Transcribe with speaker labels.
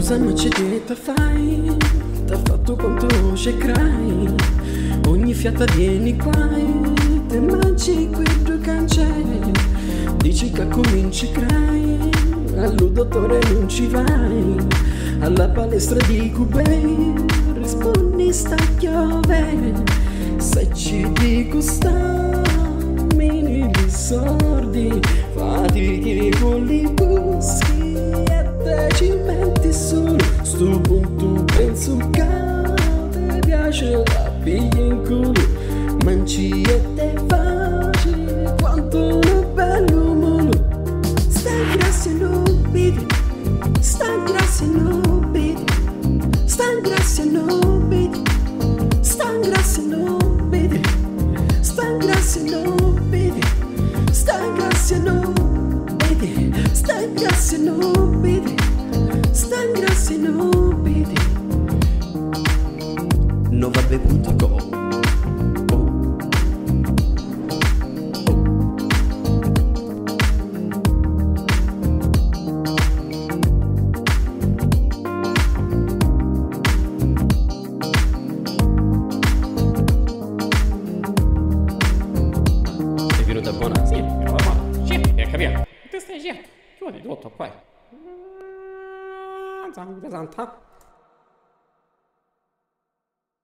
Speaker 1: Cosa non c'è detto fai? T'ha fatto quanto c'è crai? Ogni fiata vieni qua e te mangi quei due cancelli. Dici che cominci crai, allo dottore non ci vai. Alla palestra di Cubei rispondi sta chiove. Se ci dico stammi di sordi, fatichi con li buschi e te ci metti solo. Sto punto penso che ti piace la piglia in culo. Manci e te facile quanto un bello molo. Stai grassi e non vedi, stai grassi e non vedi, stai grassi e non vedi, stai grassi e non vedi, stai grassi e non vedi, stai grassi e non vedi, stai grassi e non vedi, stai grassi e non vedi. Novabe.com. È venuta buona? Sì, è venuta buona. Sì, capito. Te stai ci vuole tutto qua. Zanta.